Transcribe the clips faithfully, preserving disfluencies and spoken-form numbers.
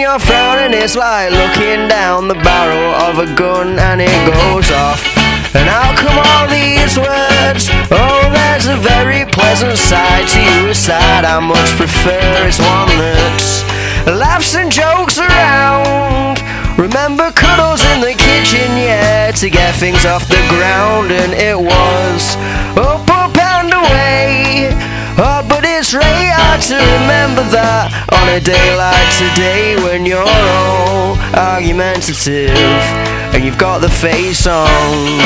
you're frowning, it's like looking down the barrel of a gun and it goes off. And how come all these words? Oh, there's a very pleasant side to you, a side I much prefer. It's one that laughs and jokes around. Remember cuddles in the kitchen, yeah, to get things off the ground. And it was up, up and away. Oh, but it's really hard to remember that on a day like today, when you're all argumentative and you've got the face on.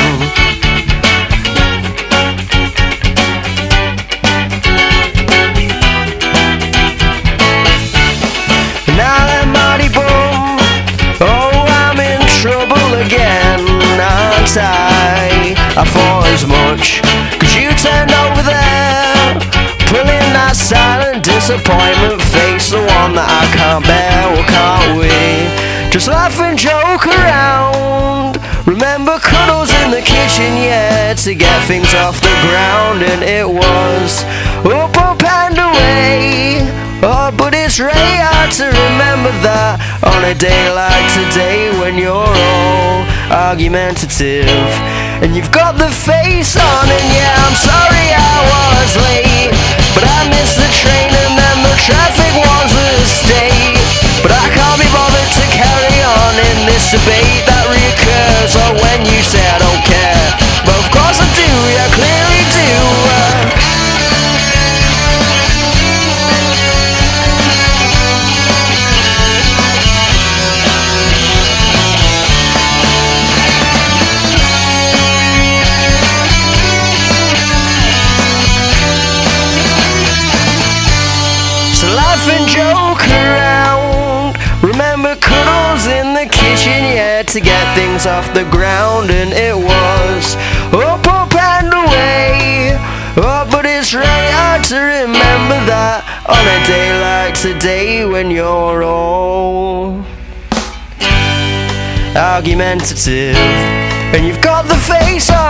Now that Marty Bum, oh, I'm in trouble again, aren't I? I thought as much, 'cause you turned over there, pulling that silent disappointment face, the one that I can't bear. Well, can't we just laugh and joke around? Remember cuddles in the kitchen, yeah, to get things off the ground. And it was up, up and away. Oh, but it's really hard to remember that on a day like today, when you're all argumentative and you've got the face on. And yeah, I'm sorry I was late, but I missed the train and then the traffic was a state. But I can't be bothered to carry on in this debate that reoccurs. Or when you say I don't care, but of course I do, yeah, clearly do. So laugh and joke around. Remember cuddles in the kitchen, yeah, to get things off the ground. And it was up, up and away. Oh, but it's really hard to remember that on a day like today, when you're all argumentative and you've got the face on.